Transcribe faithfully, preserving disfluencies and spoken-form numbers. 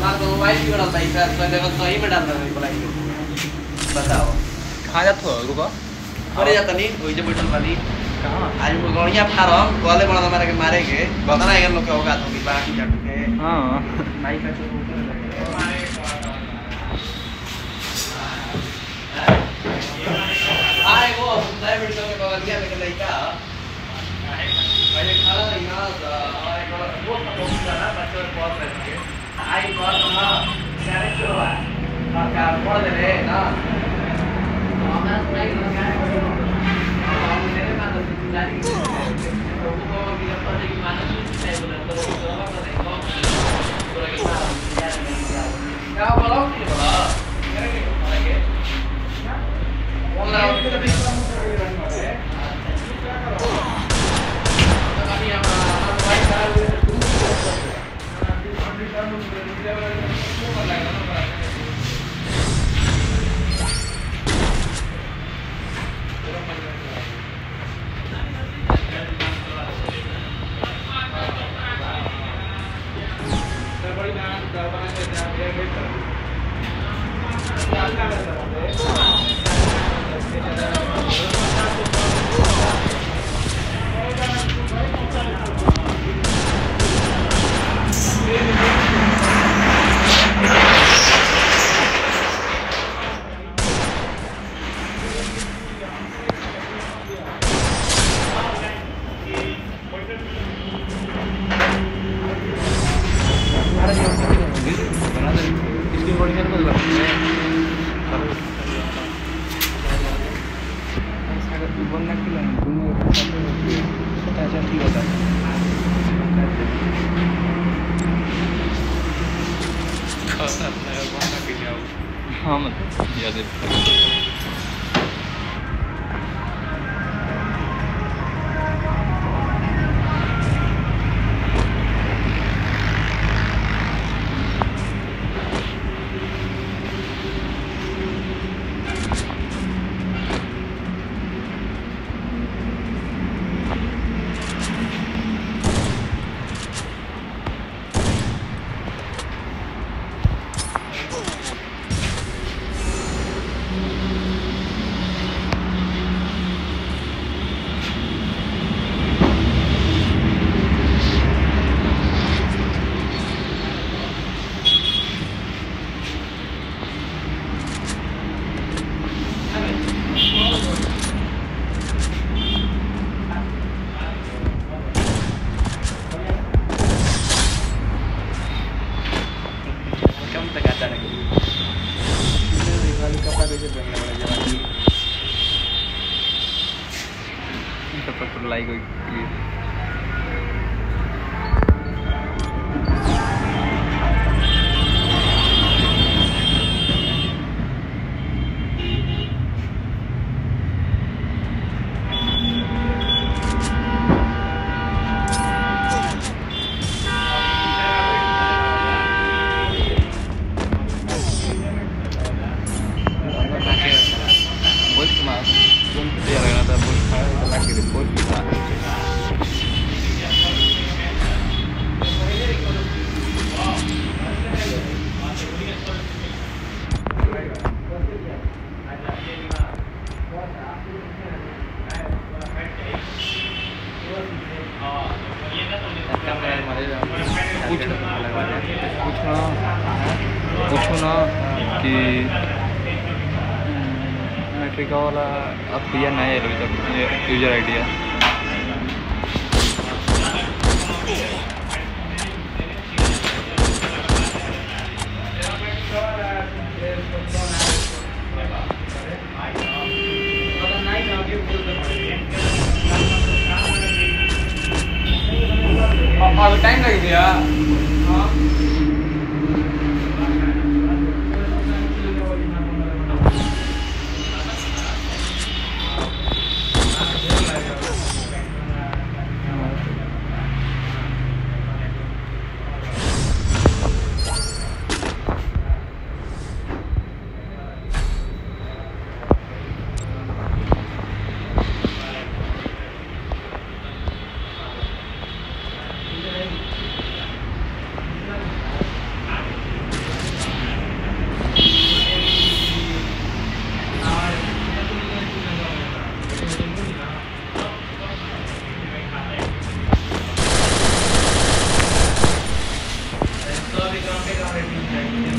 हमारा तो मोबाइल भी उड़ा भाई सर तो देखो सही में डाल रहा है बोला बताओ कहाँ जाते हो रुको अरे जाता नहीं वही जो बैठल वाली कहाँ आज वो गौड़िया फारम कॉले बड़ा हमारे के मारे के बता ना लोग का होगा तो भी बाकी जट के हाँ माइक का तो आए वो नए वीडियो में बगलिया में लड़का पहले खाना नहीं ना और एक वो सपोर्ट करा बच्चों को बहुत करके आई बात हम कैरेक्टर हुआ और क्या बोल दे रहे ना तो हमारा नहीं लगा है हम मेरे में तो जारी तो वो भी अब पता कि मानो नहीं बोला तो वो तो नहीं कौन तो लगे मार यार नहीं क्या क्या बोला नहीं बोला करेंगे आगे बोला तो भी हाँ मतलब याद है लाइक हुई पूछो ना कि मैट्रिका वाला अब भैया नया है अभी तक यूजर आई डी है टाइम लग गया ऑपरेटिंग